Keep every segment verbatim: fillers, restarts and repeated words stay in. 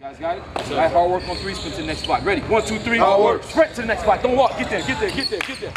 Guys got it? All right, hard work on three, sprint to the next spot. Ready? One, two, three. Hard work. Sprint to the next spot. Don't walk. Get there, get there, get there, get there.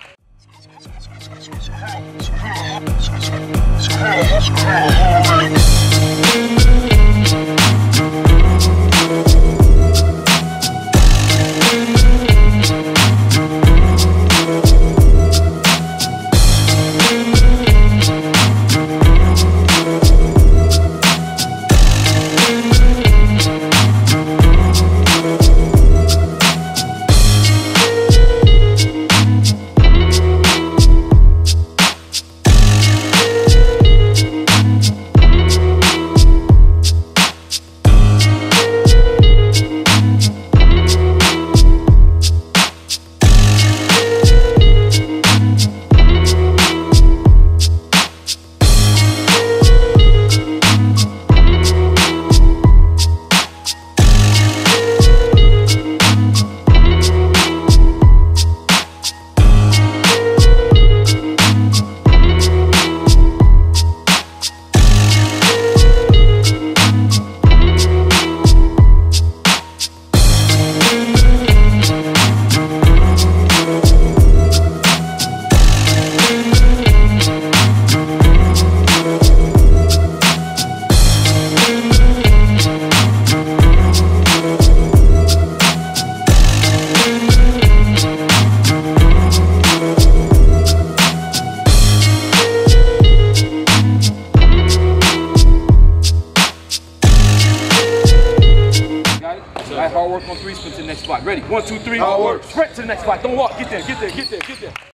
All right, hard work on three, sprint to the next spot. Ready? One, two, three. Hard work. Sprint to the next spot. Don't walk. Get there, get there, get there, get there.